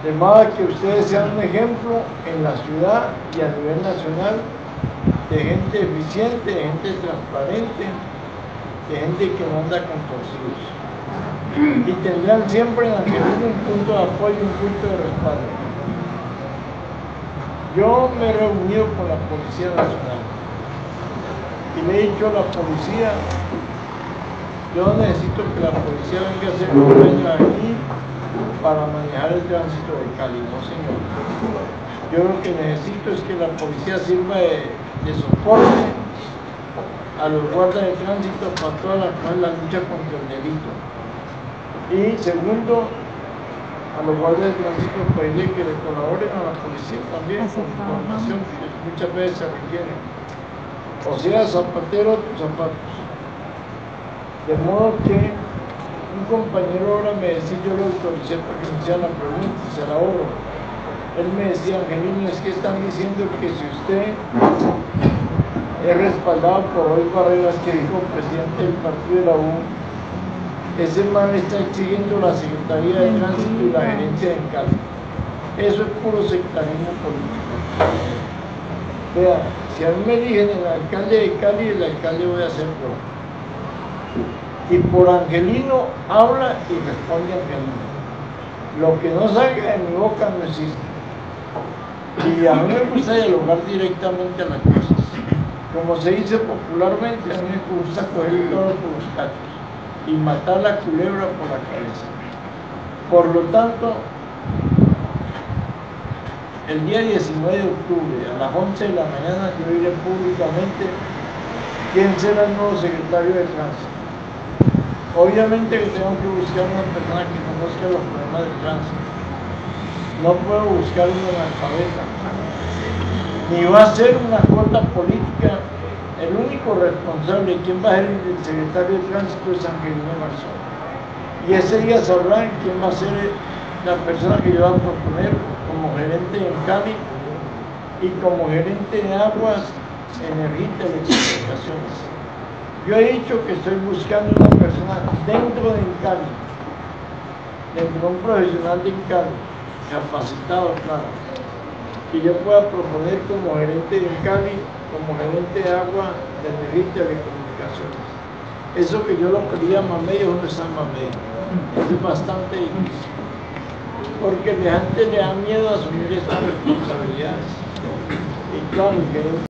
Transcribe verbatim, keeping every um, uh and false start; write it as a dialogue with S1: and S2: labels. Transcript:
S1: De modo que ustedes sean un ejemplo en la ciudad y a nivel nacional de gente eficiente, de gente transparente, de gente que no anda con torcidos. Y tendrán siempre en Angelino un punto de apoyo, un punto de respaldo. Yo me he reunido con la Policía Nacional y le he dicho a la policía: yo necesito que la policía venga a hacer un daño aquí para manejar el tránsito de Cali. No, señor. Yo lo que necesito es que la policía sirva de, de soporte a los guardas de tránsito para toda la, la lucha contra el delito. Y segundo, a los guardias de tránsito pedirle que le colaboren a la policía también con información que muchas veces se requiere. O sea, zapatero tus zapatos. De modo que un compañero ahora me decía, yo lo autoricé para que me hicieran la pregunta y se la oro. Él me decía: Angelino, es que están diciendo que si usted es respaldado por Roy Barreras, que dijo presidente del partido de la U, ese man está exigiendo la Secretaría de Tránsito y la gerencia en Cali. Eso es puro sectarismo político. Vea, si a mí me eligen el alcalde de Cali, el alcalde voy a ser yo. Y por Angelino habla y responde Angelino. Lo que no salga de mi boca no existe. Y a mí me gusta dialogar directamente a las cosas. Como se dice popularmente, a mí me gusta coger el toro por los cachos y matar la culebra por la cabeza. Por lo tanto, el día diecinueve de octubre a las once de la mañana yo diré públicamente quién será el nuevo secretario de Tránsito. Obviamente que tengo que buscar una persona que conozca los problemas del tránsito. No puedo buscar un analfabeta, ni va a ser una cuota política. El único responsable de quién va a ser el secretario de Tránsito es Angelino Garzón. Y ese día sabrán quién va a ser la persona que yo voy a proponer como gerente en Cali y como gerente de aguas, energía y telecomunicaciones. Yo he dicho que estoy buscando una persona dentro de Cali, dentro de un profesional de Cali, capacitado, claro, que yo pueda proponer como gerente de Cali, como gerente de agua, de energía y telecomunicaciones. Eso que yo lo pedía a Mamey, ¿dónde está Mamey? Eso es bastante difícil, porque la gente le da miedo a asumir estas responsabilidades. Y claro, que